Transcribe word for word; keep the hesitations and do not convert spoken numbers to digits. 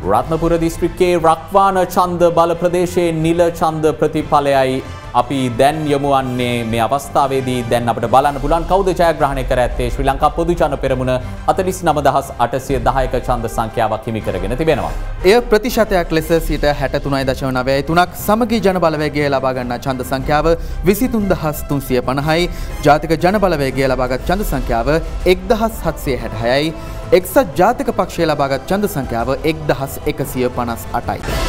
රත්නපුර දිස්ත්‍රික්කයේ රක්වාන ඡන්ද බල ප්‍රදේශයේ නිල ඡන්ද ප්‍රතිඵලයයි අපි දැන් යමු වන්නේ මේ අවස්ථාවේදී දැන් අපිට බලන්න පුළුවන් කවුද ජයග්‍රහණය කර ඇත්තේ ශ්‍රී ලංකා පොදු ජන පෙරමුණ හතළිස් නව දහස් අටසිය දහයක ඡන්ද සංඛ්‍යාවක් හිමි කරගෙන තිබෙනවා. එය ප්‍රතිශතයක් ලෙස සිට හැට තුනයි දශම නවයයි තුනක් සමගී ජන බලවේගය ලබා ගන්නා ඡන්ද සංඛ්‍යාව විසි තුන් දහස් තුන්සිය පනහයි ජාතික ජන බලවේගය ලබාගත් ඡන්ද සංඛ්‍යාව එක් දහස් හත්සිය හැට හයයි එක්සත් ජාතික පක්ෂය ලබාගත් ඡන්ද සංඛ්‍යාව එක් දහස් එකසිය පනස් අටයි.